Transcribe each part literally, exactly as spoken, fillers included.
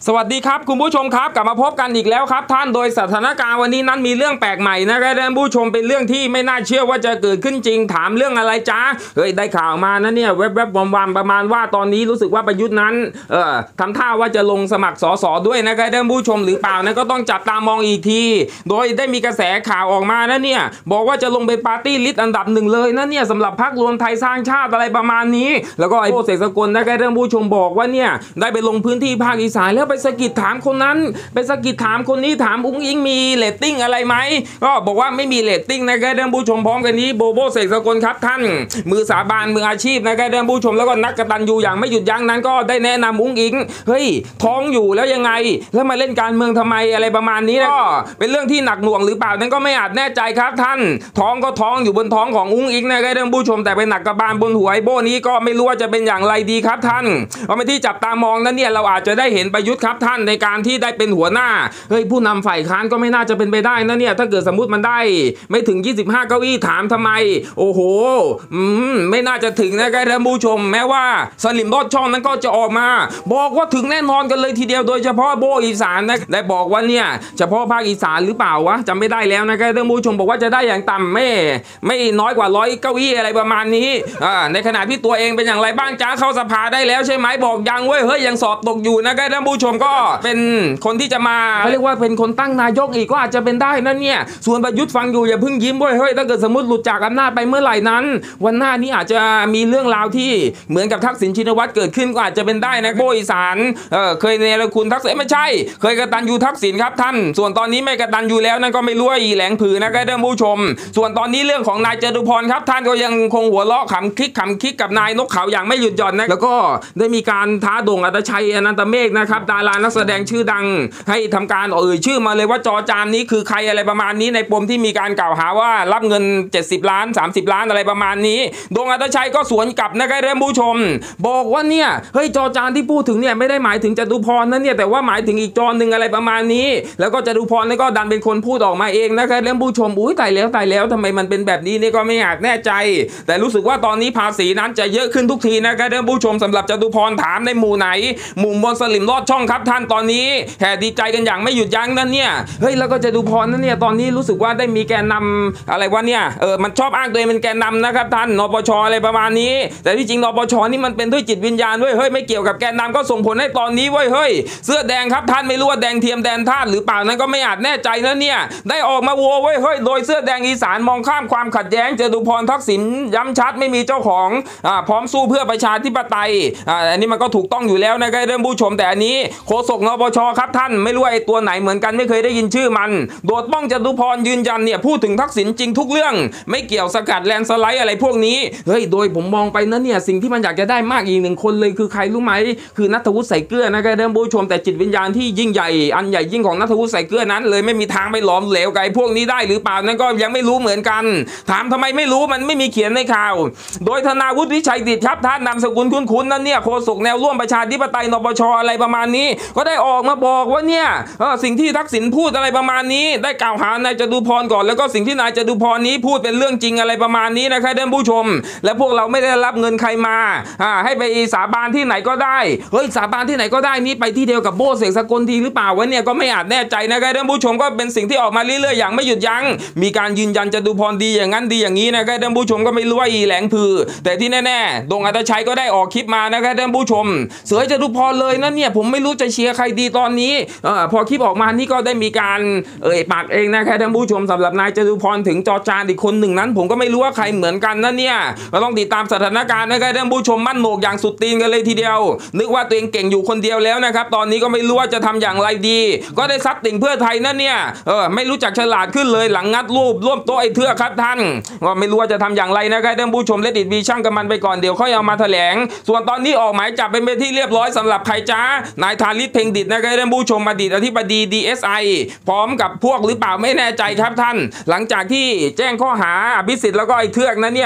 สวัสดีครับคุณผู้ชมครับกลับมาพบกันอีกแล้วครับท่านโดยสถานการณ์วันนี้นั้นมีเรื่องแปลกใหม่นะครับท่านผู้ชมเป็นเรื่องที่ไม่น่าเชื่อว่าจะเกิดขึ้นจริงถามเรื่องอะไรจ้าเฮ้ยได้ข่าวมานะเนี่ยแวบๆวันๆประมาณว่าตอนนี้รู้สึกว่าประยุทธ์นั้นเอ่อทำท่าว่าจะลงสมัครสสด้วยนะครับท่านผู้ชมหรือเปล่านะก็ต้องจับตามองอีกทีโดยได้มีกระแสข่าวออกมานะเนี่ยบอกว่าจะลงเป็นปาร์ตี้ลิสต์อันดับหนึ่งเลยนะเนี่ยสำหรับพรรครวมไทยสร้างชาติอะไรประมาณนี้แล้วก็ไอ้โพเสกสกลนะครับท่านผู้ชมบอกว่าเนี่ยได้ไปลงพื้นที่ภาคอีสานแล้วไปสะกิดถามคนนั้นไปสะกิดถามคนนี้ถามอุ้งอิงมีเรตติ้งอะไรไหมก็บอกว่าไม่มีเรตติ้งนะครับท่านผู้ชมพร้อมกันนี้โบโบเสกสกลครับท่านมือสาบานมืออาชีพนะครับท่านผู้ชมแล้วก็นักกตัญญูอย่างไม่หยุดยั้งนั้นก็ได้แนะนำอุ้งอิงเฮ้ยท้องอยู่แล้วยังไงแล้วมาเล่นการเมืองทำไมอะไรประมาณนี้ก็เป็นเรื่องที่หนักหน่วงหรือเปล่านั้นก็ไม่อาจแน่ใจครับท่านท้องก็ท้องอยู่บนท้องของอุ้งอิงนะครับท่านผู้ชมแต่เป็นหนักกระบาลบนหัวไอ้โบนี้ก็ไม่รู้ว่าจะเป็นอย่างไรดีครับท่านเอาไปที่จับตามองนั้นเนี่ยเราอาจจะได้เห็นประยุทธ์ครับท่านในการที่ได้เป็นหัวหน้าเฮ้ยผู้นำฝ่ายค้านก็ไม่น่าจะเป็นไปได้นะเนี่ยถ้าเกิดสมมุติมันได้ไม่ถึงยี่สิบห้าเก้าอี้ถามทำไมโอ้โหอืมไม่น่าจะถึงนะครับท่านผู้ชมแม้ว่าสลิมรอดช่องนั้นก็จะออกมาบอกว่าถึงแน่นอนกันเลยทีเดียวโดยเฉพาะโบอีสานนะได้บอกว่าเนี่ยเฉพาะภาคอีสานหรือเปล่าวะจำไม่ได้แล้วนะครับท่านผู้ชมบอกว่าจะได้อย่างต่ำไม่ไม่น้อยกว่าร้อยเก้าอี้อะไรประมาณนี้อ่าในขณะที่ตัวเองเป็นอย่างไรบ้างจ้าเข้าสภาได้แล้วใช่ไหมบอกยังเว้ยเฮ้ยยังสอบตกอยู่นะครับท่านผู้ชมก็เป็นคนที่จะมาเขาเรียกว่าเป็นคนตั้งนายกอีกก็อาจจะเป็นได้นั่นเนี่ยส่วนประยุทธ์ฟังอยู่อย่าเพิ่งยิ้มด้วยเฮ้ยถ้าเกิดสมมติหลุดจากอำนาจไปเมื่อไหร่นั้นวันหน้านี้อาจจะมีเรื่องราวที่เหมือนกับทักษิณชินวัตรเกิดขึ้นก็อาจจะเป็นได้นะโบอีสานเออเคยเนรคุณทักษิณไม่ใช่เคยกตัญญูทักษิณครับท่านส่วนตอนนี้ไม่กตัญญูแล้วนั่นก็ไม่รู้อีแหลงผือนะครับท่านผู้ชมส่วนตอนนี้เรื่องของนายจตุพรครับท่านก็ยังคงหัวเราะขำคิกขำคิกกับนายนกเขาอย่างไม่หยุดหย่อนนะแล้วก็ได้มีการท้าโด่งอัตชัยอนันตเมฆนะครับดารานักแสดงชื่อดังให้ทำการเอ่ยชื่อมาเลยว่าจอจานนี้คือใครอะไรประมาณนี้ในปมที่มีการกล่าวหาว่ารับเงินเจ็ดสิบล้านสามสิบล้านอะไรประมาณนี้ดวงอัตชัยก็สวนกลับนะครับท่านผู้ชมบอกว่าเนี่ยเฮ้ยจอจานที่พูดถึงเนี่ยไม่ได้หมายถึงจตุพรนั่นเนี่ยแต่ว่าหมายถึงอีกจอหนึ่งอะไรประมาณนี้แล้วก็จตุพรนี่ก็ดันเป็นคนพูดออกมาเองนะครับท่านผู้ชมอุ้ยตายแล้วตายแล้วทำไมมันเป็นแบบนี้นี่ก็ไม่อยากแน่ใจแต่รู้สึกว่าตอนนี้ภาษีนั้นจะเยอะขึ้นทุกทีนะครับท่านผู้ชมสำหรับจตุพรถามในหมู่ไหนหมู่มวลสลิมรอดช่องครับท่านตอนนี้แห่ดีใจกันอย่างไม่หยุดยั้งนั่นเนี่ยเฮ้ยแล้วก็จตุพรนั่นเนี่ยตอนนี้รู้สึกว่าได้มีแกนนำอะไรวะเนี่ยเออมันชอบอ้างตัวเองเป็นแกนนำนะครับท่านนปชอะไรประมาณนี้แต่ที่จริงนปชนี่มันเป็นด้วยจิตวิญญาณเว้ยเฮ้ยไม่เกี่ยวกับแกนนำก็ส่งผลให้ตอนนี้เว้ยเฮ้ยเสื้อแดงครับท่านไม่รู้ว่าแดงเทียมแดนธาตุหรือเปล่านั้นก็ไม่อาจแน่ใจนะเนี่ยได้ออกมาโว้เว้ยเฮ้ยโดยเสื้อแดงอีสานมองข้ามความขัดแย้งจตุพรทักษิณย้ำชัดไม่มีเจ้าของอ่าพร้อมสู้เพื่อประชาธิปไตยอ่าอันนี้มันก็ถูกต้องอยู่แล้วนะครับท่านผู้ชมแต่อันนี้โฆษกนปชครับท่านไม่รู้ไอ้ตัวไหนเหมือนกันไม่เคยได้ยินชื่อมันโดดป้องจตุพรยืนยันเนี่ยพูดถึงทักษิณจริงทุกเรื่องไม่เกี่ยวสกัดแลนสไลด์อะไรพวกนี้เฮ้ยโดยผมมองไปนั้นเนี่ยสิ่งที่มันอยากจะได้มากอีกหนึ่งคนเลยคือใครรู้ไหมคือณัฐวุฒิใส่เกลือนะครับท่านผู้ชมแต่จิตวิญญาณที่ยิ่งใหญ่อันใหญ่ยิ่งของณัฐวุฒิใส่เกลือนั้นเลยไม่มีทางไปหลอมเหลวกับไอ้พวกนี้ได้หรือเปล่านั่นก็ยังไม่รู้เหมือนกันถามทำไมไม่รู้มันไม่มีเขียนในข่าวโดยธนาวุฒิวิชัยดิษฐ์ครับท่านนามสกุลคุ้นๆนั่นเนี่ยโฆษกแนวร่วมประชาธิปไตยนปชอะไรประมาณนี้ก็ได้ออกมาบอกว่าเนี่ยเออสิ่งที่ทักษิณพูดอะไรประมาณนี้ได้กล่าวหานายจตุพรก่อนแล้วก็สิ่งที่นายจตุพรนี้พูดเป็นเรื่องจริงอะไรประมาณนี้นะครับท่านผู้ชมและพวกเราไม่ได้รับเงินใครมาอ่าให้ไปสาบานที่ไหนก็ได้เฮ้ยสาบานที่ไหนก็ได้นี่ไปที่เดียวกับโบเสกสกลทีหรือเปล่าวะเนี่ยก็ไม่อาจแน่ใจนะครับท่านผู้ชมก็เป็นสิ่งที่ออกมาเรื่อยๆอย่างไม่หยุดยั้งมีการยืนยันจตุพรดีอย่างนั้นดีอย่างนี้นะครับท่านผู้ชมก็ไม่รู้ว่าอีแหลงพือแต่ที่แน่ๆดวงอัตชัยก็ได้ออกคลิปมานะครับท่านผู้ชมเสือจตุพรเลยนะเนี่ยผมไม่รู้จะเชียร์ใครดีตอนนี้เออพอคลิปออกมานี่ก็ได้มีการเอ่ยปากเองนะครับท่านผู้ชมสำหรับนายจตุพรถึงจอจานอีกคนหนึ่งนั้นผมก็ไม่รู้ว่าใครเหมือนกันนะเนี่ยก็ต้องติดตามสถานการณ์นะครับท่านผู้ชมมั่นโหนกอย่างสุดตีนกันเลยทีเดียวนึกว่าตัวเองเก่งอยู่คนเดียวแล้วนะครับตอนนี้ก็ไม่รู้ว่าจะทำอย่างไรดีก็ได้ซัดติ่งเพื่อไทยนั่นเนี่ยเออไม่รู้จักฉลาดขึ้นเลยหลังงัดรูปร่วมโต๊ะไอ้เทือกครับท่านก็ไม่รู้ว่าจะทำอย่างไรนะครับท่านผู้ชมเลดิตวีช่างกับมันไปก่อนเดี๋ยวค่อยเอามาแถลงส่วนตอนนี้ออกหมายจับเป็นที่เรียบร้อยสำหรับใครจ้านายธาริศเพ็งดิษฐ์นะครับท่านผู้ชมอดีตอธิบดี ดี เอส ไอ พร้อมกับพวกหรือเปล่าไม่แน่ใจครับท่านหลังจากที่แจ้งข้อหาอภิสิทธิ์แล้วก็ไอ้เทือกนั้นเนี่ยไม่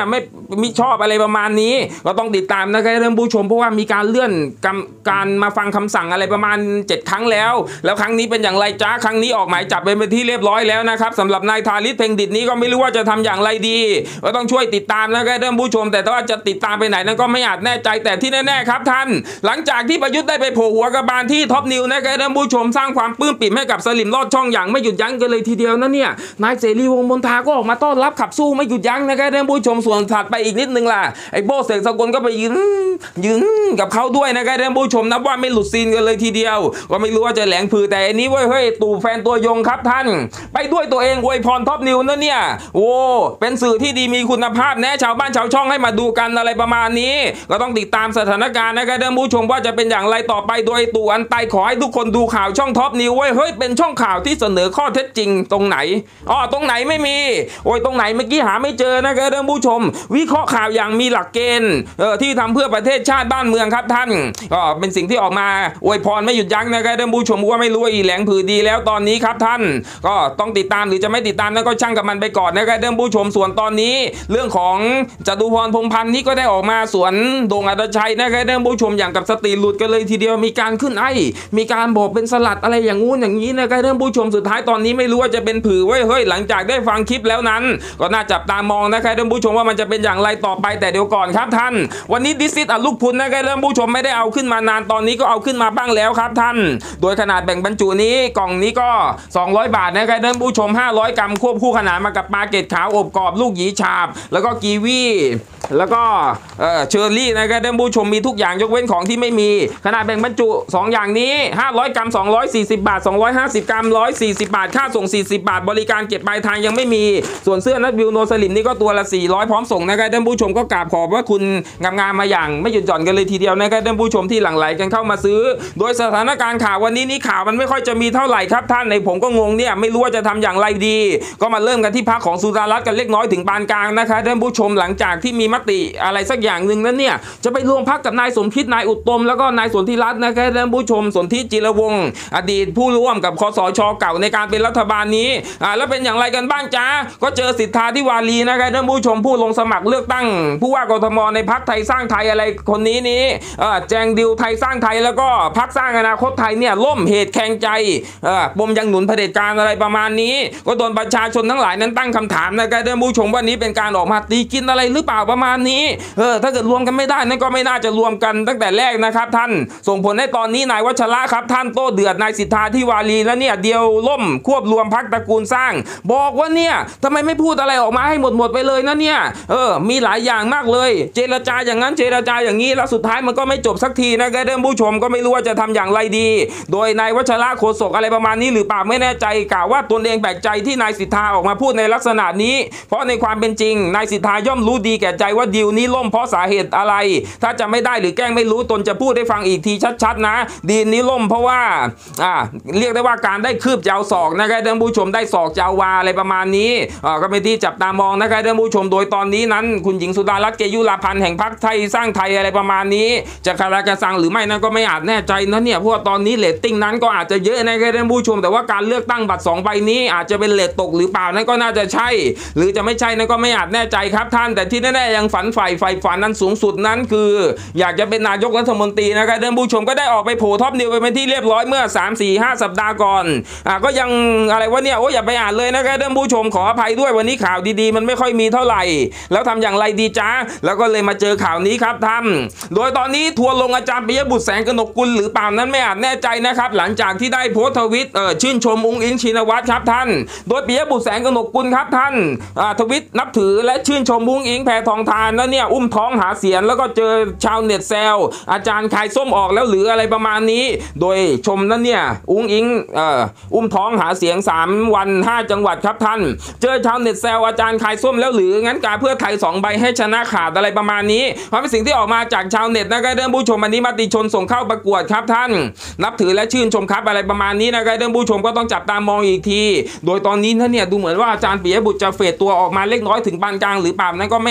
มิชอบอะไรประมาณนี้ก็ต้องติดตามนะครับท่านผู้ชมเพราะว่ามีการเลื่อนการมาฟังคำสั่งอะไรประมาณเจ็ดครั้งแล้วแล้วครั้งนี้เป็นอย่างไรจ้าครั้งนี้ออกหมายจับเป็นที่เรียบร้อยแล้วนะครับสำหรับนายธาริศเพ็งดิษฐ์นี้ก็ไม่รู้ว่าจะทำอย่างไรดีก็ต้องช่วยติดตามนะครับท่านผู้ชมแต่ถ้าว่าจะติดตามไปไหนนั้นก็ไม่อาจแน่ใจแต่ที่แน่ๆครับท่านหลังจากที่ประยุทธ์ได้ไปโผล่หัวกระบาลที่ท็อปนิวนะครับท่านผู้ชมสร้างความปลื้มปิ่มให้กับสลิมลอดช่องอย่างไม่หยุดยั้งกันเลยทีเดียวนะเนี่ยนายเสรีวงศ์มนทาก็ออกมาต้อนรับขับสู้ไม่หยุดยั้งนะครับท่านผู้ชมส่วนถัดไปอีกนิดนึงล่ะไอ้โบเสกสกลก็ไปยืนยืนกับเขาด้วยนะครับท่านผู้ชมนับว่าไม่หลุดซีนกันเลยทีเดียวก็ไม่รู้ว่าจะแหลงผือแต่อันนี้เว้ยเฮ้ยตู่แฟนตัวยงครับท่านไปด้วยตัวเองอวยพรท็อปนิวนะเนี่ยโอ้เป็นสื่อที่ดีมีคุณภาพแนะชาวบ้านชาวช่องให้มาดูกันอะไรประมาณนี้ก็ต้องติดตามสถานการณ์นะครับท่านผู้ชมว่าจะเป็นอย่างไรต่อไปโดยตู่อันไตขอให้ทุกคนดูข่าวช่องท็อปนิวเว้ยเฮ้ยเป็นช่องข่าวที่เสนอข้อเท็จจริงตรงไหนอ๋อตรงไหนไม่มีโอ้ยตรงไหนเมื่อกี้หาไม่เจอนะครับท่านผู้ชมวิเคราะห์ข่าวอย่างมีหลักเกณฑ์เออที่ทำเพื่อประเทศชาติบ้านเมืองครับท่านก็เป็นสิ่งที่ออกมาอวยพรไม่หยุดยั้งนะครับท่านผู้ชมว่าไม่รู้ว่าอีแหลงผือดีแล้วตอนนี้ครับท่านก็ต้องติดตามหรือจะไม่ติดตามนั้นก็ช่างกับมันไปก่อนนะครับท่านผู้ชมส่วนตอนนี้เรื่องของจตุพรพรหมพันธ์นี่ก็ได้ออกมาสวนโด่งอัตชัยนะครับท่านผู้ชมอย่างกับสติหลุดกันเลยทีเดียวมีการขึ้นไอ้มีการบอกเป็นสลัดอะไรอย่างงู้นอย่างนี้นะครับท่านผู้ชมสุดท้ายตอนนี้ไม่รู้ว่าจะเป็นผือไว้เฮ้ยหลังจากได้ฟังคลิปแล้วนั้นก็น่าจับตามองนะครับท่านผู้ชมว่ามันจะเป็นอย่างไรต่อไปแต่เดี๋ยวก่อนครับท่านวันนี้ดิสซิตอ่ะลูกพุนนะครับท่านผู้ชมไม่ได้เอาขึ้นมานานตอนนี้ก็เอาขึ้นมาบ้างแล้วครับท่านโดยขนาดแบ่งบรรจุนี้กล่องนี้ก็สองร้อยบาทนะครับท่านผู้ชมห้าร้อยกรัมควบคู่ขนาดมากับปลาเกตขาวอบกรอบลูกหยีฉาบแล้วก็กีวีแล้วก็เอ่อเชอร์รี่นะครับท่านผู้ชมมีทุกอย่างยกเว้นของที่ไม่มีขนาดแบ่งบรรจุสองอย่างนี้ห้าร้อยกรัมสองร้อยสี่สิบบาทสองร้อยห้าสิบกรัมหนึ่งร้อยสี่สิบบาทค่าส่งสี่สิบบาทบริการเก็บปลายทางยังไม่มีส่วนเสื้อนัทวิวโนสลิมนี่ก็ตัวละสี่ร้อยพร้อมส่งนะครับท่านผู้ชมก็กราบขอบว่าคุณงามๆมาอย่างไม่หยุดหย่อนกันเลยทีเดียวนะครับท่านผู้ชมที่หลั่งไหลกันเข้ามาซื้อโดยสถานการณ์ข่าววันนี้นี่ข่าวมันไม่ค่อยจะมีเท่าไหร่ครับท่านในผมก็งงเนี่ยไม่รู้ว่าจะทำอย่างไรดีก็มาเริ่มกันที่พรรคของสุดารัตน์กันเล็กน้อยถึงปานกลางนะครับท่านผู้ชมหลังจากที่มีมติอะไรสักอย่างหนึ่งนั้นเนี่ยจะไปรวมพรรคกับนายสมคิดนายอุตตมแล้วก็นายสนธิรัตน์นะครับท่านผู้ชมสนธิจิรวงศ์อดีตผู้ร่วมกับคสช.เก่าในการเป็นรัฐบาลนี้อ่าแล้วเป็นอย่างไรกันบ้างจ้าก็เจอสิทธาธิวารีนะครับท่านผู้ชมผู้ลงสมัครเลือกตั้งผู้ว่ากทมในพรรคไทยสร้างไทยอะไรคนนี้นี้เอ่อแจงดิวไทยสร้างไทยแล้วก็พรรคสร้างอนาคตไทยเนี่ยล่มเหตุแข่งใจเอ่อปมยังหนุนเผด็จการอะไรประมาณนี้ก็โดนประชาชนทั้งหลายนั้นตั้งคำถามนะครับท่านผู้ชมว่านี้เป็นการออกมาตีกินอะไรหรือเปล่าประมาณนี้เออถ้าเกิดรวมกันไม่ได้นั่นก็ไม่น่าจะรวมกันตั้งแต่แรกนะครับท่านส่งผลให้ตอนนี้นายวัชระครับท่านโต้เดือดนายสิทธาธิวารีแล้วเนี่ยเดียวล่มควบรวมพรรคตระกูลสร้างบอกว่าเนี่ยทำไมไม่พูดอะไรออกมาให้หมดหมดไปเลยนะเนี่ยเออมีหลายอย่างมากเลยเจรจาอย่างนั้นเจรจาอย่างนี้แล้วสุดท้ายมันก็ไม่จบสักทีนะครับท่านผู้ชมก็ไม่รู้ว่าจะทำอย่างไรดีโดยนายวัชระโฆษกอะไรประมาณนี้หรือเปล่าไม่แน่ใจกล่าวว่าตนเองแปลกใจที่นายสิทธาออกมาพูดในลักษณะนี้เพราะในความเป็นจริงนายสิทธาย่อมรู้ดีแก่ใจว่าดีลนี้ล่มเพราะสาเหตุอะไรถ้าจะไม่ได้หรือแกล้งไม่รู้ตนจะพูดให้ฟังอีกทีชัดๆนะดีลนี้ล่มเพราะว่าอ่าเรียกได้ว่าการได้คืบยาวศอกนะครับท่านผู้ชมได้ศอกยาววาอะไรประมาณนี้อ่าก็เป็นที่จับตามองนะครับท่านผู้ชมโดยตอนนี้นั้นคุณหญิงสุดารัตน์เกยุราพันธ์แห่งพรรคไทยสร้างไทยอะไรประมาณนี้จะคาราคาซังหรือไม่นั้นก็ไม่อาจแน่ใจนะเนี่ยเพราะว่าตอนนี้เรตติ้งนั้นก็อาจจะเยอะนะครับท่านผู้ชมแต่ว่าการเลือกตั้งบัตรสองใบนี้อาจจะเป็นเรตตกหรือเปล่านั้นก็น่าจะใช่หรือจะไม่ใช่นั้นก็ไม่อาจแน่ใจครับท่านแต่ที่แน่ๆยังฝันใฝ่ไฟฝันนั้นสูงสุดนั้นคืออยากจะเป็นนายกรัฐมนตรีนะครับท่านผู้ชมก็ได้ออกไปโผล่ท็อปนิวไปเป็นที่เรียบร้อยเมื่อ สาม สี่ ห้า สัปดาห์ก่อนอ่าก็ยังอะไรวะเนี่ยโอ้อย่าไปอ่านเลยนะครับท่านผู้ชมขออภัยด้วยวันนี้ข่าวดีๆมันไม่ค่อยมีเท่าไหร่แล้วทำอย่างไรดีจ้าแล้วก็เลยมาเจอข่าวนี้ครับท่านโดยตอนนี้ทัวร์ลงอาจารย์ปิยบุตรแสงกนกกุลหรือเปล่านั้นไม่อาจแน่ใจนะครับหลังจากที่ได้โพสต์ทวิตเอ่อชื่นชมอุ้งอิงชินวัตรครับท่านโดยปิยบุตรแสงกนกกุลครับท่านอ่าทวิตนับถือและชื่นชมอุ้งอิงแพทองธารแล้วเนี่ยอุ้มท้องหาเสียงแล้วก็เจอชาวเน็ตแซวอาจารย์ขายส้มออกแล้วหรืออะไรประมาณนี้โดยชมนั้นเนี่ยอุ้งอิงเอ่ออุ้มท้องหาเสียงสามวันห้าจังหวัดครับท่านเจอชาวเน็ตแซวอาจารย์ขายส้มแล้วหรืองั้นการเพื่อไทยสองใบให้ชนะขาดอะไรประมาณนี้เพราะเป็นสิ่งที่ออกมาจากชาวเน็ตนะครับท่านผู้ชมอันนี้มติชนส่งเข้าประกวดครับท่านนับถือและชื่นชมครับอะไรประมาณนี้นะครับท่านผู้ชมก็ต้องจับตามองอีกทีโดยตอนนี้ท่านเนี่ยดูเหมือนว่าอาจารย์ปิยบุตรจะเฟดตัวออกมาเล็กน้อยถึงปานกลางหรือเปล่านั้นก็ไม่อาจแน่ใจ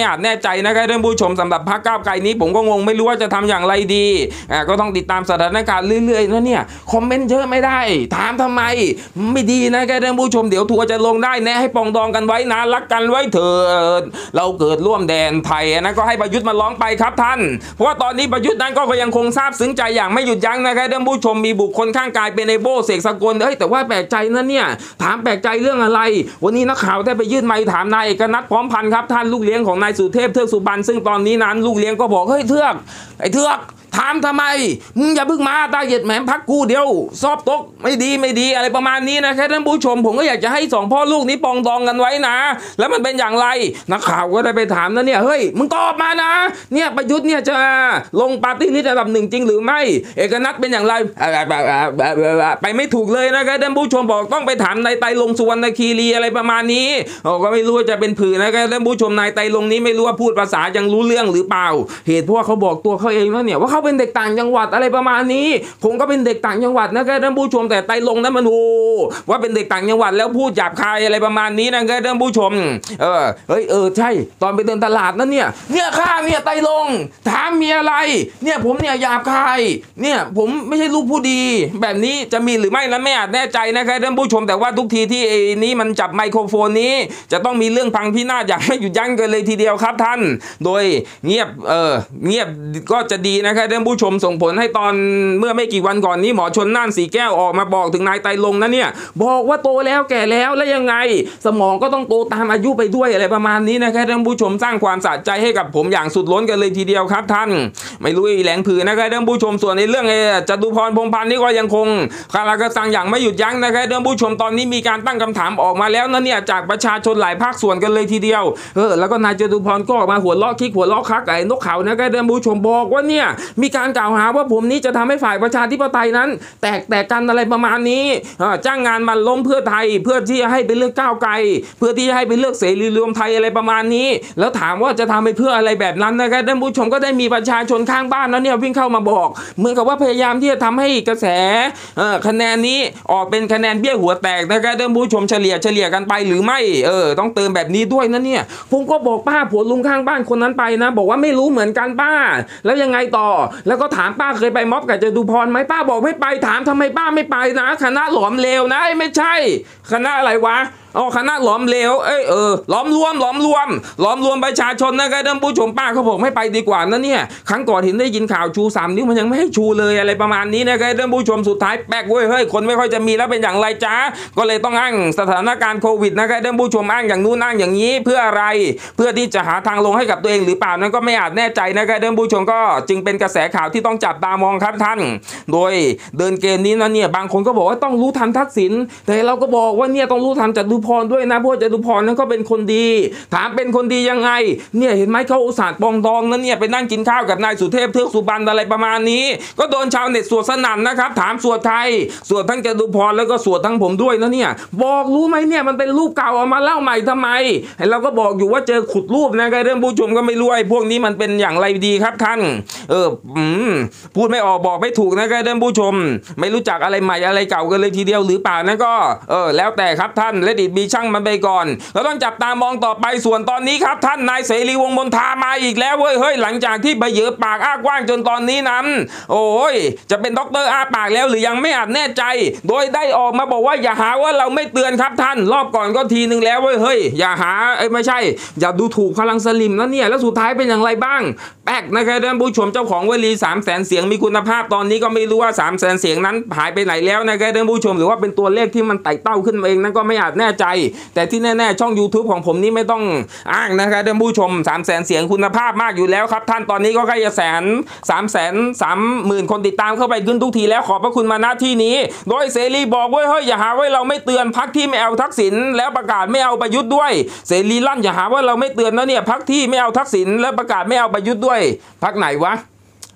ใจนะครับท่านผู้ชมสำหรับพรรคก้าวไกลนี้ผมก็งงไม่รู้ว่าจะทำอย่างไรดีอ่าก็ต้องติดตามสถานการณ์เรื่อยๆนะเนี่ยคอมเมนต์เยอะไม่ได้ถามทำไมไม่ดีนะครับท่านผู้ชมเดี๋ยวทัวร์จะลงได้แน่ให้ปองดองกันไว้นะรักกันไว้เถิดเราเกิดร่วมแดนไทยนะก็ให้ประยุทธ์มาร้องไปครับท่านเพราะว่าตอนนี้ประยุทธ์นั้นก็ยังคงซาบซึ้งใจอย่างไม่หยุดยั้งนะครับท่านผู้ชมมีบุคคลข้างกายเป็นไอโบเสกสกลเอ้ยแต่ว่าแปลกใจนะเนี่ยถามแปลกใจเรื่องอะไรวันนี้นักข่าวได้ไปยื่นไมค์ถามนายเอกนัทพร้อมพันธ์ครับท่านลูกเลี้ยงของนายสุเทพเทือกสุบรรณซึ่งตอนนี้นั้นลูกเลี้ยงก็บอกเฮ้ยเทือกไอ้เทือกถามทำไมมึงอย่าเพิ่งมาตาเหยียดแหมพักกูเดียวซอบตกไม่ดีไม่ดีอะไรประมาณนี้นะครับท่านผู้ชมผมก็อยากจะให้สองพ่อลูกนี้ปองดองกันไว้นะแล้วมันเป็นอย่างไรนักข่าวก็ได้ไปถามนะเนี่ยเฮ้ยมึงตอบมานะเนี่ยประยุทธ์เนี่ยจะลงปาร์ตี้ลิสต์อันดับหนึ่งจริงหรือไม่เอกนัทเป็นอย่างไรไปไม่ถูกเลยนะครับท่านผู้ชมบอกต้องไปถามนายไตรลงค์สุวรรณคีรีอะไรประมาณนี้ก็ไม่รู้ว่าจะเป็นผืนนะครับท่านผู้ชมนายไตรลงค์นี้ไม่รู้ว่าพูดภาษายังรู้เรื่องหรือเปล่าเหตุเพราะว่าเขาบอกตัวเขาเองแล้วเนี่ยว่าเขาเป็นเด็กต่างจังหวัดอะไรประมาณนี้ผมก็เป็นเด็กต่างจังหวัดนะครับท่านผู้ชมแต่ไตรลงค์นั้นมันโอ้ว่าเป็นเด็กต่างจังหวัดแล้วพูดหยาบคายอะไรประมาณนี้นะครับท่านผู้ชมเออเฮ้ยเออใช่ตอนไปเดินตลาดนั่นเนี่ยเนี่ยข้าเนี่ยไตรลงค์ถามมีอะไรเนี่ยผมเนี่ยหยาบคายเนี่ยผมไม่ใช่ลูกผู้ดีแบบนี้จะมีหรือไม่นั้นไม่อาจแน่ใจนะครับท่านผู้ชมแต่ว่าทุกทีที่ไอ้นี้มันจับไมโครโฟนนี้จะต้องมีเรื่องพังพินาศอย่างไม่หยุดยั้งกันเลยทีเดียวครับท่านโดยเงียบเออเงียบก็จะดีนะครับท่านผู้ชมส่งผลให้ตอนเมื่อไม่กี่วันก่อนนี้หมอชนน่านสีแก้วออกมาบอกถึงนายไตรลงค์นะเนี่ยบอกว่าโตแล้วแก่แล้วแล้วยังไงสมองก็ต้องโตตามอายุไปด้วยอะไรประมาณนี้นะครับท่านผู้ชมสร้างความสะใจให้กับผมอย่างสุดล้นกันเลยทีเดียวครับท่านไม่รู้อีแหลงผือนะครับท่านผู้ชมส่วนในเรื่องจตุพรพรหมพันธ์นี่ก็ยังคงคาราคาซังอย่างไม่หยุดยั้งนะครับท่านผู้ชมตอนนี้มีการตั้งคำถามออกมาแล้วนะเนี่ยจากประชาชนหลายภาคส่วนกันเลยทีเดียวเออแล้วก็นายจตุพรก็ออกมาหัวเราะคิกหัวเราะคักไอ้นกเขานะครับท่านผู้ชมบอกว่าเนี่ยมีการกล่าวหาว่าผมนี้จะทำให้ฝ่ายประชาธิปไตยนั้นแตกแตกกันอะไรประมาณนี้จ้างงานมาล้มเพื่อไทยเพื่อที่จะให้ไปเลือกก้าวไกลเพื่อที่จะให้ไปเลือกเสรีรวมไทยอะไรประมาณนี้แล้วถามว่าจะทำไปเพื่ออะไรแบบนั้นนะครับท่านผู้ชมก็ได้มีประชาชนข้างบ้านแล้วเนี่ยวิ่งเข้ามาบอกเหมือนกับว่าพยายามที่จะทำให้กระแสคะแนนนี้ออกเป็นคะแนนเบี้ยหัวแตกนะครับท่านผู้ชมเฉลี่ยเฉลี่ยกันไปหรือไม่เออต้องเติมแบบนี้ด้วยนะเนี่ยผมก็บอกป้าผัวลุงข้างบ้านคนนั้นไปนะบอกว่าไม่รู้เหมือนกันป้าแล้วยังไงต่อแล้วก็ถามป้าเคยไปม็อบกับจตุพรไหมป้าบอกไม่ไปถามทำไมป้าไม่ไปนะคณะหลอมเลวนะไม่ใช่คณะอะไรวะอ๋อคณะหลอมเลวเอ้ยเออหลอมรวมหลอมรวมหลอมรวมประชาชนนะครับท่านผู้ชมป้าเขาบอกไม่ไปดีกว่านะเนี่ยครั้งก่อนเห็นได้ยินข่าวชูสามนิ้วมันยังไม่ให้ชูเลยอะไรประมาณนี้นะครับท่านผู้ชมสุดท้ายแป๊กเว้ยเฮ้ยคนไม่ค่อยจะมีแล้วเป็นอย่างไรจ้าก็เลยต้องอ้างสถานการณ์โควิดนะครับท่านผู้ชมอ้างอย่างนู้นอ้างอย่างนี้เพื่ออะไรเพื่อที่จะหาทางลงให้กับตัวเองหรือเปล่านั้นก็ไม่อาจแน่ใจนะครับท่านผู้ชมก็จึงเป็นกระแสข่าวที่ต้องจับตามองครับท่านโดยเดินเกมนี้นะเนี่ยบางคนก็บอกว่าต้องรู้ทันทักษิณแต่เราก็บอกว่าเนี่ยต้องรู้ทันจตุพรด้วยนะเพราะจตุพรนั้นก็เป็นคนดีถามเป็นคนดียังไงเนี่ยเห็นไหมเขาอุตส่าห์ปองดองนั้นเนี่ยไปนั่งกินข้าวกับนายสุเทพเทือกสุบรรณอะไรประมาณนี้ก็โดนชาวเน็ตสวดสนั่นนะครับถามสวดไทยสวดทั้งจตุพรแล้วก็สวดทั้งผมด้วยนะเนี่ยบอกรู้ไหมเนี่ยมันเป็นรูปเก่าเอามาเล่าใหม่ทำไมเราก็บอกอยู่ว่าเจอขุดรูปนะครับเรื่องผู้ชมก็ไม่รู้ไอ้พวกนี้มันเป็นอย่างไรดีครับท่านเออพูดไม่ออกบอกไม่ถูกนะครับเรื่องผู้ชมไม่รู้จักอะไรใหม่อะไรเก่ากันเลยทีเดียวหรือเปล่านั่นก็เออแล้วแต่ครับท่านและดิบีช่างมันไปก่อนเราต้องจับตามองต่อไปส่วนตอนนี้ครับท่านนายเสรีวงศ์มนทามาอีกแล้วเว้ยเฮ้ยหลังจากที่ไปเหยือปากอ้ากว้างจนตอนนี้นั้นโอ้ยจะเป็นด็อกเตอร์อ้าปากแล้วหรือยังไม่อาจแน่ใจโดยได้ออกมาบอกว่าอย่าหาว่าเราไม่เตือนครับท่านรอบก่อนก็ทีนึงแล้วเว้ยเฮ้ยอย่าหาไอ้ไม่ใช่อย่าดูถูกพลังสลิมนะเนี่ยแล้วสุดท้ายเป็นอย่างไรบ้างแป๊กนะครับท่านผู้ชมเจ้าของวลีสามแสนเสียงมีคุณภาพตอนนี้ก็ไม่รู้ว่าสามแสนเสียงนั้นหายไปไหนแล้วนะครับท่านผู้ชมหรือว่าเป็นตัวเลขที่มันไต่เต้าขึ้นมาเองนั่นก็ไม่อาจแน่ใจแต่ที่แน่ๆช่อง YouTube ของผมนี่ไม่ต้องอ้างนะครับท่านผู้ชมสามแสนเสียงคุณภาพมากอยู่แล้วครับท่านตอนนี้ก็ใกล้จะแสนสามแสนสามหมื่นคนติดตามเข้าไปขึ้นทุกทีแล้วขอบพระคุณมาณที่นี้โดยเสรีบอกว่าเฮ้ยอย่าหาว่าเราไม่เตือนพรรคที่ไม่เอาทักษิณแล้วประกาศไม่เอาประยุทธ์ด้วยเสรีลั่นอย่าหาว่าเราไม่เตือนนะเนี่ยพรรคที่ไม่เอาทักษิณแล้วประกาศไม่เอาประยุทธ์ด้วยพรรคไหนวะ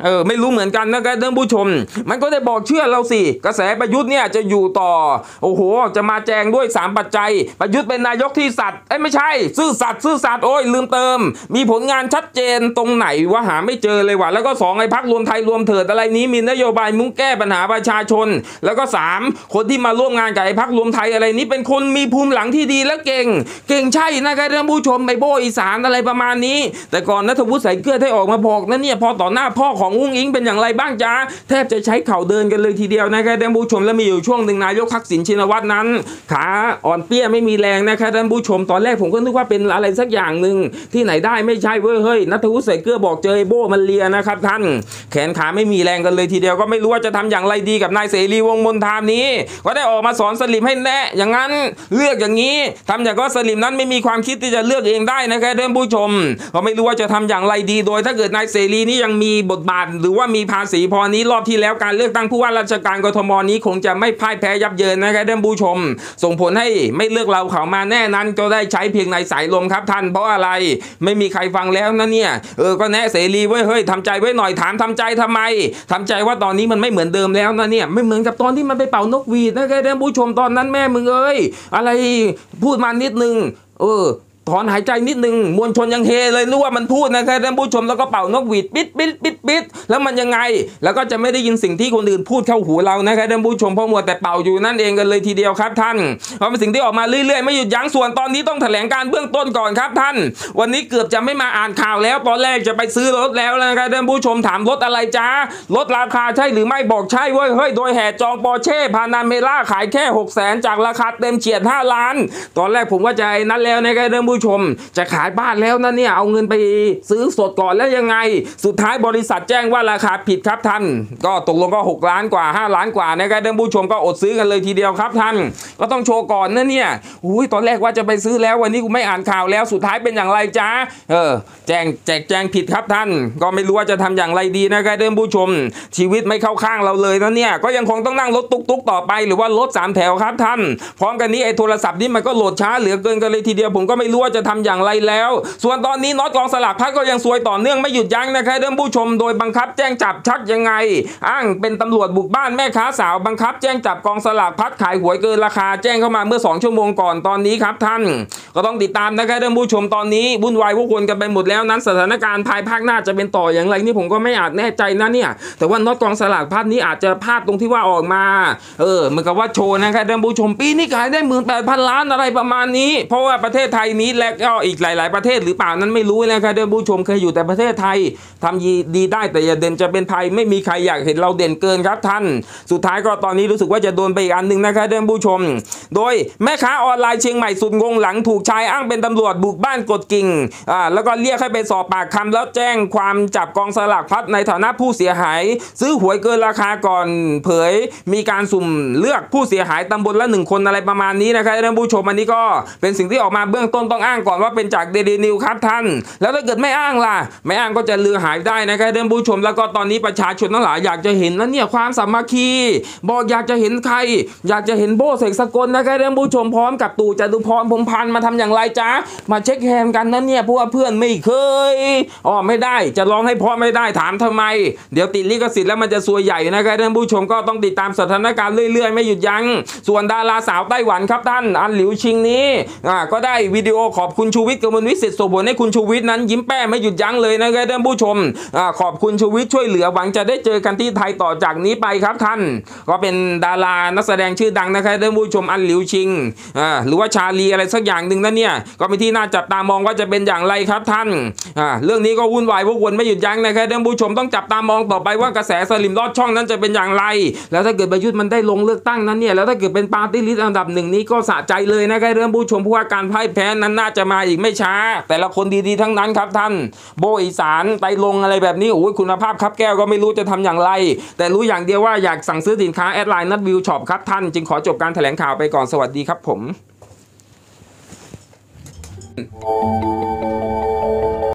เออไม่รู้เหมือนกันนะครับท่านผู้ชมมันก็ได้บอกเชื่อเราสิกระแสประยุทธ์เนี่ยจะอยู่ต่อโอ้โหจะมาแจงด้วยสามปัจจัยประยุทธ์เป็นนายกที่สัตย์เอ้ยไม่ใช่ซื่อสัตย์ซื่อสัตย์โอ้ยลืมเติมมีผลงานชัดเจนตรงไหนว่าหาไม่เจอเลยว่ะแล้วก็สองไอ้พรรครวมไทยรวมเถิดอะไรนี้มีนโยบายมุ่งแก้ปัญหาประชาชนแล้วก็สามคนที่มาร่วมงานกับไอ้พรรครวมไทยอะไรนี้เป็นคนมีภูมิหลังที่ดีและเก่งเก่งใช่นะครับท่านผู้ชมไปโบอีสานอะไรประมาณนี้แต่ก่อนณัฐวุฒิ ใส่เกลือได้ออกมาบอกนะเนี่ยพอต่อหน้าพ่อของอุ้งอิงเป็นอย่างไรบ้างจ๊ะแทบจะใช้เข่าเดินกันเลยทีเดียวนะครับท่านผู้ชมและมีอยู่ช่วงหนึ่งนายกทักษิณชินวัตรนั้นขาอ่อนเปี้ยไม่มีแรงนะครับท่านผู้ชมตอนแรกผมก็นึกว่าเป็นอะไรสักอย่างหนึ่งที่ไหนได้ไม่ใช่เว้ยเฮ้ยณัฐวุฒิ ใส่เกลือบอกเจอไอ้โบมันเลียนะครับท่านแขนขาไม่มีแรงกันเลยทีเดียวก็ไม่รู้ว่าจะทำอย่างไรดีกับนายเสรีวงศ์มนทานี้ก็ได้ออกมาสอนสลิมให้แน่อย่างนั้นเลือกอย่างนี้ทำอย่างก็สลิมนั้นไม่มีความคิดที่จะเลือกเองได้นะครับท่านผู้ชมก็ไม่รู้ว่าจะทำอย่างไรดีโดยถ้าเกิดนายเสรีนี้ยังมีบทบาทหรือว่ามีภาษีพอนี้รอบที่แล้วการเลือกตั้งผู้ว่าราชการกทมนี้คงจะไม่พ่ายแพ้ยับเยินนะครับท่านผู้ชมส่งผลให้ไม่เลือกเราเขามาแน่นั้นก็ได้ใช้เพียงในสายลมครับท่านเพราะอะไรไม่มีใครฟังแล้วนะเนี่ยเออก็แนะเสรีไว้เฮ้ยทำใจไว้หน่อยถามทำใจทำไมทำใจว่าตอนนี้มันไม่เหมือนเดิมแล้วนะเนี่ยไม่เหมือนกับตอนที่มันไปเป่านกหวีดนะครับท่านผู้ชมตอนนั้นแม่มึงเอ้ยอะไรพูดมานิดนึงเออถอนหายใจนิดนึงมวลชนยังเฮเลยรู้ว่ามันพูดนะครับท่านผู้ชมแล้วก็เป่านกหวีดปิดปิดปิดปิดแล้วมันยังไงแล้วก็จะไม่ได้ยินสิ่งที่คนอื่นพูดเข้าหูเรานะครับท่านผู้ชมเพราะมัวแต่เป่าอยู่นั่นเองกันเลยทีเดียวครับท่านเพราะเป็นสิ่งที่ออกมาเรื่อยๆไม่หยุดยั้งส่วนตอนนี้ต้องแถลงการเบื้องต้นก่อนครับท่านวันนี้เกือบจะไม่มาอ่านข่าวแล้วตอนแรกจะไปซื้อรถแล้วนะครับท่านผู้ชมถามรถอะไรจ้าลดราคาใช่หรือไม่บอกใช่เว้ยเฮ้ยโดยแห่จองปอร์เช่พานาเมล่าขายแค่หกแสนจากราคาเต็มเฉียดห้าล้านตอนแรกผมว่าจะนั้นแล้วนะครับท่านผู้ชมจะขายบ้านแล้วนะเนี่ยเอาเงินไปซื้อสดก่อนแล้วยังไงสุดท้ายบริษัทแจ้งว่าราคาผิดครับท่านก็ตกลงก็หกล้านกว่าห้าล้านกว่านะครับท่านผู้ชมก็อดซื้อกันเลยทีเดียวครับท่านก็ต้องโชว์ก่อนนะเนี่ยอุ้ยตอนแรกว่าจะไปซื้อแล้ววันนี้กูไม่อ่านข่าวแล้วสุดท้ายเป็นอย่างไรจ้าเออแจ้งแจกแจงผิดครับท่านก็ไม่รู้ว่าจะทำอย่างไรดีนะครับท่านผู้ชมชีวิตไม่เข้าข้างเราเลยนะเนี่ยก็ยังคงต้องนั่งรถตุ๊กๆต่อไปหรือว่ารถสามแถวครับท่านพร้อมกันนี้ไอ้โทรศัพท์นี่มันก็โหลดช้าเหลือเกินกันเลยทีเดียวผมก็ไม่รู้ว่าจะทำอย่างไรแล้วส่วนตอนนี้น็อตกองสลากพลัดก็ยังซวยต่อเนื่องไม่หยุดยั้งนะครับท่านผู้ชมโดยบังคับแจ้งจับชักยังไงอ้างเป็นตำรวจบุกบ้านแม่ค้าสาวบังคับแจ้งจับกองสลากพลัดขายหวยเกินราคาแจ้งเข้ามาเมื่อสองชั่วโมงก่อนตอนนี้ครับท่านก็ต้องติดตามนะครับท่านผู้ชมตอนนี้วุ่นวายวุ่นวนกันไปหมดแล้วนั้นสถานการณ์ภายภาคหน้าจะเป็นต่ออย่างไรนี่ผมก็ไม่อาจแน่ใจนะเนี่ยแต่ว่าน็อตกองสลากพลัดนี้อาจจะพลาดตรงที่ว่าออกมาเออเหมือนกับว่าโชว์นะครับท่านผู้ชมปีนี้ขายได้หมื่นแปดพันล้านอะไรประมาณนี้เพราะว่าประเทศไทยนี้และก็อีกหลายๆประเทศหรือเปล่านั้นไม่รู้นะครับท่านผู้ชมเคยอยู่แต่ประเทศไทยทำดีได้แต่อย่าเด่นจะเป็นภัยไม่มีใครอยากเห็นเราเด่นเกินครับท่านสุดท้ายก็ตอนนี้รู้สึกว่าจะโดนไปอีกอันหนึ่งนะครับท่านผู้ชมโดยแม่ค้าออนไลน์เชียงใหม่สุดงงหลังถูกชายอ้างเป็นตำรวจบุกบ้านกดกิ่งอ่าแล้วก็เรียกให้ไปสอบปากคำแล้วแจ้งความจับกองสลากพลัดในฐานะผู้เสียหายซื้อหวยเกินราคาก่อนเผยมีการสุ่มเลือกผู้เสียหายตำบลละหนึ่งคนอะไรประมาณนี้นะครับท่านผู้ชมอันนี้ก็เป็นสิ่งที่ออกมาเบื้องต้นต้องอ้างก่อนว่าเป็นจากเดลินิวครับท่านแล้วถ้าเกิดไม่อ้างล่ะไม่อ้างก็จะลือหายได้นะครับท่านผู้ชมแล้วก็ตอนนี้ประชาชนทั้งหลายอยากจะเห็นนะเนี่ยความสามัคคีบอกอยากจะเห็นใครอยากจะเห็นโบเสกสกลนะครับท่านผู้ชมพร้อมกับตู่จตุพรพรหมพันธ์มาทำอย่างไรจ๊ะมาเช็คแฮนด์กันนะเนี่ยเพราะว่าเพื่อนไม่เคยอ๋อไม่ได้จะร้องให้พ่อไม่ได้ถามทำไมเดี๋ยวติดลิขสิทธิ์แล้วมันจะซวยใหญ่นะครับท่านผู้ชมก็ต้องติดตามสถานการณ์เรื่อยๆไม่หยุดยั้งส่วนดาราสาวไต้หวันครับท่านอันหลิวชิงนี้อ่าก็ได้วิดีโอขอบคุณชูวิทย์กมลวิสิทธิ์ส่งผลให้คุณชูวิทย์นั้นยิ้มแป้ไม่หยุดยั้งเลยนะครับท่านผู้ชมอ่าขอบคุณชูวิทย์ช่วยเหลือหวังจะได้เจอกันที่ไทยต่อจากนี้ไปครับท่านก็เป็นดารานักแสดงชื่อดังนะครับท่านผู้ชมอันหลิวชิงอ่าหรือว่าชาลีอะไรสักอย่างหนึ่งนั่นเนี่ยก็เป็นที่น่าจับตามองว่าจะเป็นอย่างไรครับท่านอ่าเรื่องนี้ก็วุ่นวายวุ่นวนไม่หยุดยั้งนะครับท่านผู้ชมต้องจับตามองต่อไปว่ากระแสสลิมลอดช่องนั้นจะเป็นอย่างไรแล้วถ้าเกิดประยุทธ์มันได้ลงเลือกตั้งนั้นเนี่ยแล้วถ้าเกิดเป็นปาร์ตี้ลิสต์อันดับหนึ่งนี้ก็สะใจเลยนะครับท่านผู้ชมเพราะว่าการพ่ายแพ้นั้นน่าจะมาอีกไม่ช้าแต่ละคนดีๆทั้งนั้นครับท่านโบอีสานไตลงอะไรแบบนี้โอ้ยคุณภาพครับแก้วก็ไม่รู้จะทำอย่างไรแต่รู้อย่างเดียวว่าอยากสั่งซื้อสินค้าแอดไลน์นัดวิวช็อปครับท่านจึงขอจบการแถลงข่าวไปก่อนสวัสดีครับผม